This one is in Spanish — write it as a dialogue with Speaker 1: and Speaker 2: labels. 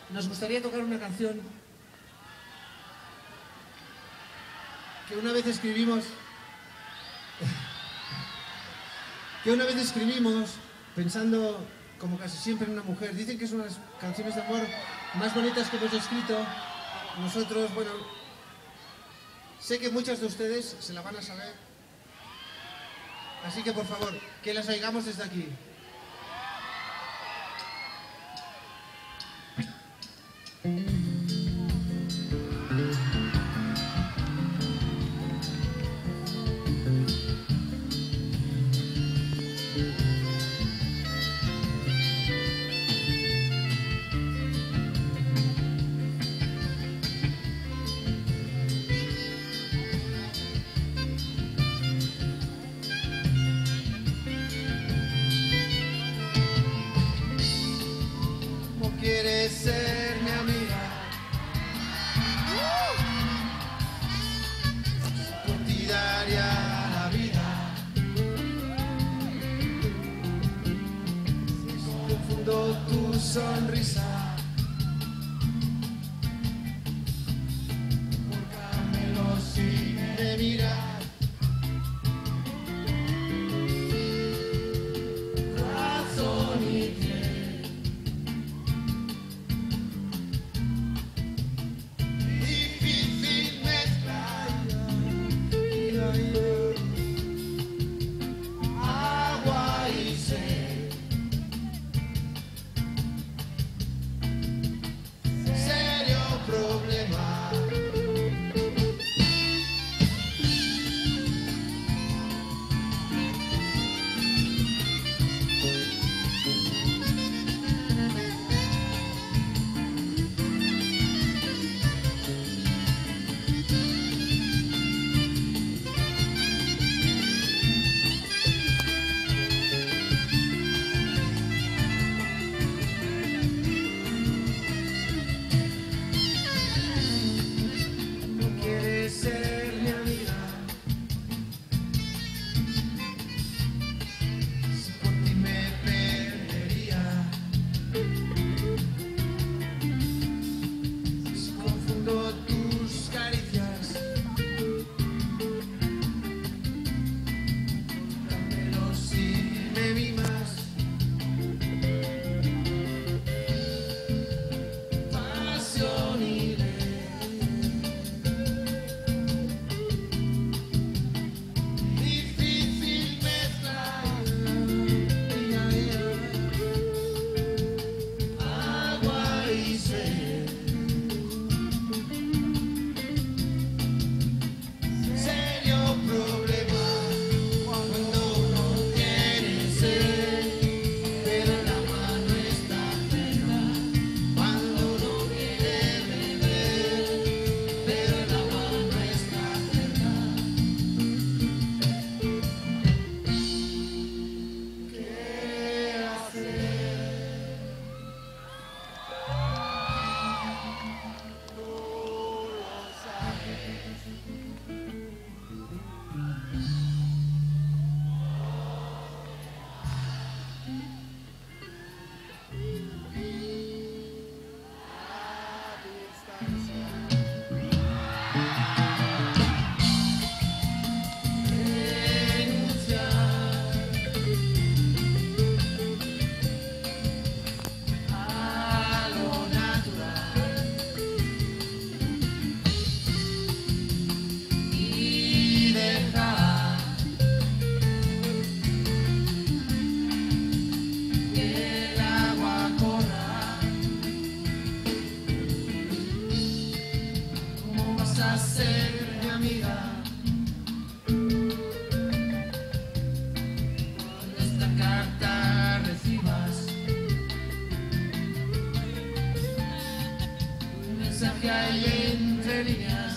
Speaker 1: nos gustaría tocar una canción que una vez escribimos pensando, como casi siempre, en una mujer. Dicen que es una de las canciones de amor más bonitas que hemos escrito. Nosotros, bueno, sé que muchas de ustedes se la van a saber. Así que, por favor, que las oigamos desde aquí. Quieres ser mi amiga, por ti daría la vida. Confundo tu sonrisa por Carmelo si me miras.
Speaker 2: Que hay entre líneas